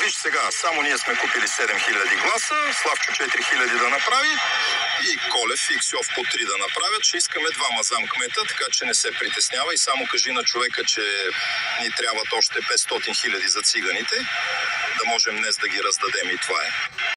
Виж сега, само ние сме купили 7000 гласа, Славчо 4000 да направи и Колев и Ксьов по 3 да направят. Ще искаме двама замкмета, така че не се притеснява и само кажи на човека, че ни трябват още 500 000 за циганите, да можем днес да ги раздадем и това е.